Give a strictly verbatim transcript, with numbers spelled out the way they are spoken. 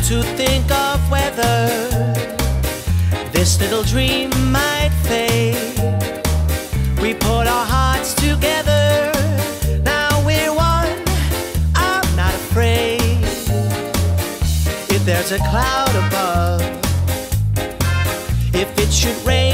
to think of whether this little dream might fade. We put our hearts together, now we're one, I'm not afraid. If there's a cloud above, if it should rain